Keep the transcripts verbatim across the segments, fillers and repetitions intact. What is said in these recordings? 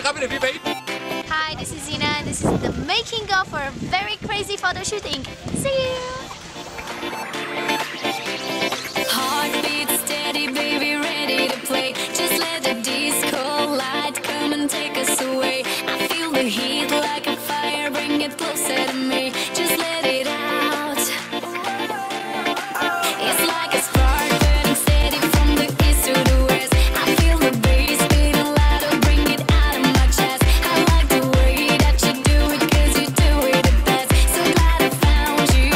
cameră, fii pe aici. Hi, this is Zina and this is the making of for a very crazy photo shooting. See you! Heartbeat steady, baby, ready to play. Just let the disco light come and take us away. I feel the heat like a fire, bring it closer to me. Just let it out. It's like a spark burning steady from the east to the west. I feel the bass beating louder, bring it out of my chest. I like the way that you do it, cause you do it the best. So glad I found you.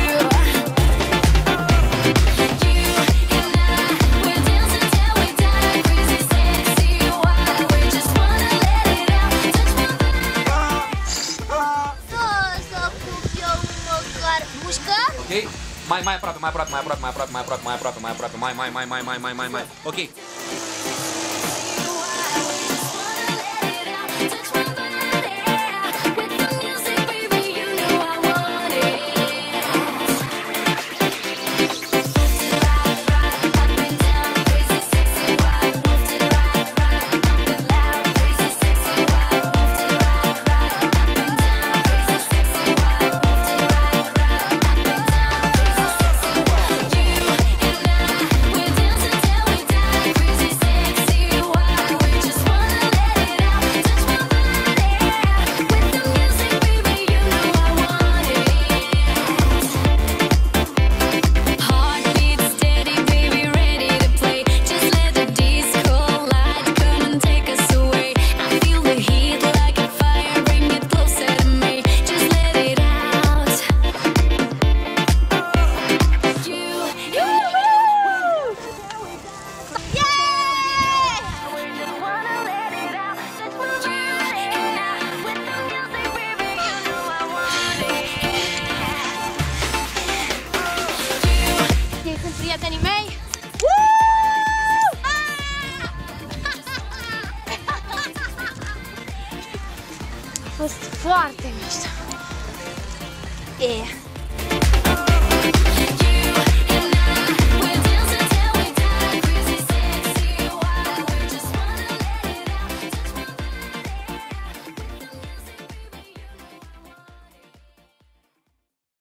Ok? Mai, mai aproape, mai aproape, mai aproape, mai aproape, mai aproape, mai aproape, mai aproape, mai, mai, mai, mai, mai, mai, mai, mai. Ok. Prietenii mei! A fost foarte mișto! E.